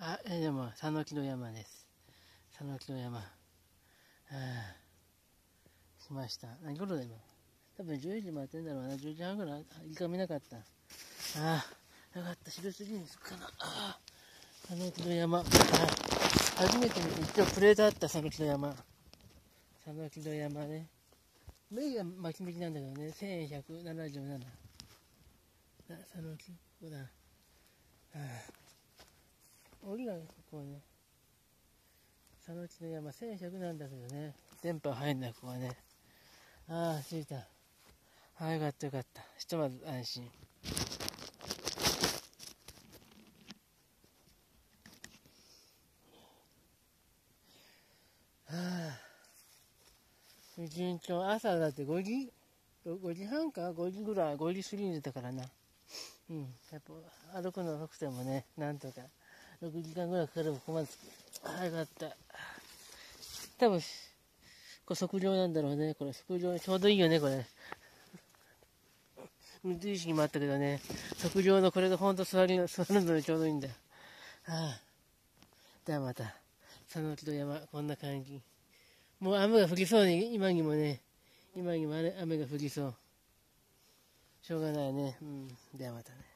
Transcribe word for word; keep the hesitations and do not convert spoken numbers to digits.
あ、えでも、佐野木の山です。佐野木の山。はあ、来ました。何頃だ今。多分じゅうじ回ってんだろうな。じゅうじはんぐらい。イカ見なかった。ああ、よかった。昼過ぎに着くかな。ああ、佐野木の山。ああ、初めて見て、一応プレートあった佐野木の山。佐野木の山ね。目が巻き引きなんだけどね。せんひゃくななじゅうなな。佐野木、ここだ。ああ、檻がここね。佐野木の山せんひゃくなんだけどね。電波入んない、ここはね。ああ、着いた。ああ、よかったよかった。ひとまず安心。はあ。順調、朝だってごじ、ごじはんか ?ご 時ぐらい、ごじ過ぎに出たからな。うん。やっぱ歩くの遅くてもね、なんとか。ろくじかんぐらいかかればここまで着く。ああ、よかった。多分、これ測量なんだろうね。これ測量ちょうどいいよね、これ。運転意識もあったけどね。測量のこれがほんと座りの、座るのにちょうどいいんだ。はあ。ではまた、佐野木の山、こんな感じ。もう雨が降りそうに、今にもね、今にも雨が降りそう。しょうがないね。うん。ではまたね。